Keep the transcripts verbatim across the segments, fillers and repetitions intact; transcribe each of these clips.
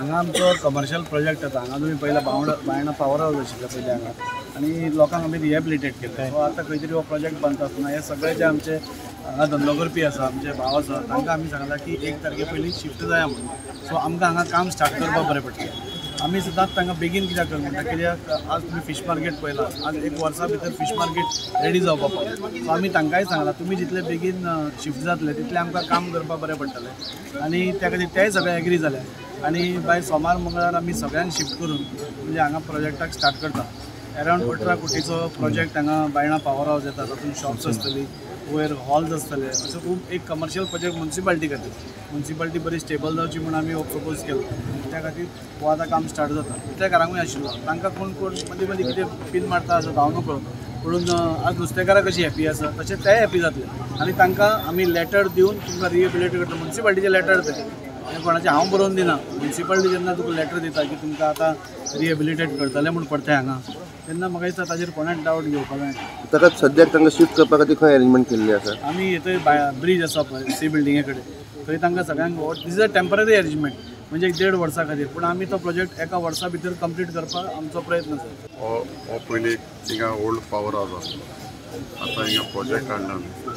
हांगा आमचो commercial project आसा। हांगा तुमी पयला बावड बायणा पावर हावस आशिल्ले पयलीं हांगा, आनी लोकांक आमी रिहेबिलिटेट केले। सो आतां खंय तरी हो प्रोजेक्ट बांदता आसतना हे सगळे जे आमचे हांगा धंदो करपी आसा, आमचे भाव आसा, तांकां आमी सांगलां की एक तारखे पयलीं शिफ्ट जाया म्हणून। सो आमकां हांगा काम स्टार्ट करपाक बरें पडटलें। आमी सदांच तांकां बेगीन कित्याक करता म्हणटा, कित्याक आज तुमी फीश मार्केट पळयलां, आज एक वर्सा भितर फीश मार्केट रेडी जावपाक पावलें। सो आमी तांकांय सांगलां तुमी जितले बेगीन शिफ्ट जातले तितलें आमकां काम करपाक बरें पडटलें, आनी त्या खातीर तेय सगळे एग्री जाले। आनी बाय सोमार मंगळार आमी सगळ्यांक शिफ्ट करून म्हणजे हांगा प्रोजेक्टाक स्टार्ट करता। अरावंड अठरा कोटीचो प्रोजेक्ट हांगा बायणा पावर हावस येता, तातूंत शॉप्स आसतली, वयर हॉल्स आसतले, असो खूब एक कमर्शियल प्रोजेक्ट म्युन्सिपालिटी खातीर। म्युन्सिपालिटी बरी स्टेबल जावची म्हणून आमी हो प्रपोज केलो, त्या खातीर हो आतां काम स्टार्ट जाता। इतल्या घरांकूय आशिल्लो, तांकां कोण कोण मदीं मदीं कितें पीन मारता असो जावं नकळो, पूण आज नुस्तेकारां कशी हॅपी आसा तशें तेय हॅपी जातले। आनी तांकां आमी लेटर दिवन तुमकां रिहेबिलिटेट करता। म्युन्सिपालिटीचें लेटर तें आनी कोणाचें हांव बरोवन दिना। म्युन्सिपालिटी जेन्ना तुका लेटर दिता की तुमकां आतां रिहेबिलिटेट करतले म्हूण पडटा हांगा, तेन्ना म्हाका दिसता ताजेर कोणाक डावट घेवपाक जाय। ताका सद्याक तांकां शिफ्ट करपा खातीर खंय अरेंजमेंट केल्ली आसा? आमी थंय ब्रीज आसा पळय सी बिल्डिंगे कडेन, थंय तांकां सगळ्यांक this is a temporary arrangement, म्हणजे एक देड वर्सां खातीर, पूण आमी तो प्रोजेक्ट एका वर्सा भितर कंप्लीट करपाक आमचो प्रयत्न आसा। हो हो पयलीं थिंगा ओल्ड पावर हावस आसलो, आतां हिंगा प्रोजेक्ट काडला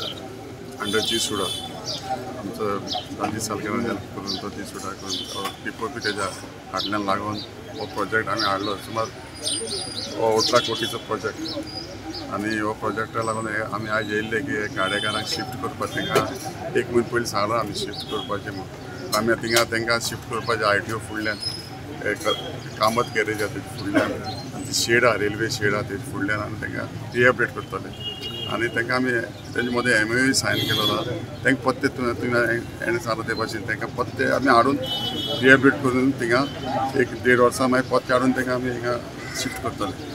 अंडर जी सुडा। आमचो दादी सालकेन हेल्प करून तो जी सुडा करून पिपो बी तेज्या फाटल्यान लागून हो प्रोजेक्ट आमी हाडलो। सुमार हो अठरा कोटीचो प्रोजेक्ट, आनी हो प्रोजेक्टा लागून आमी आयज येयल्ले की गाडेकारांक शिफ्ट करपाक तांकां एक म्हयनो पयलीं सांगला आमी शिफ्ट करपाचें म्हणून। आमी थिंगा तांकां शिफ्ट करपाचें आय टी ओ फुडल्यान एक कामत गॅरेज आसा तेजे फुडल्यान, आनी ती शेड आहा रेल्वे शेड आहा तेजे फुडल्यान, आनी तांकां रिहेबिलिटेट करतले। आनी तांकां आमी तेजे मदें एम ओ सायन केलो आसा। तांकां पत्ते तुवें एणे सांगला ते भाशेन तांकां पत्ते आमी हाडून रिहेबिलिटेट करून थिंगा एक देड वर्सां मागीर पत्ते हाडून तांकां आमी हिंगा शिफ्ट करतले।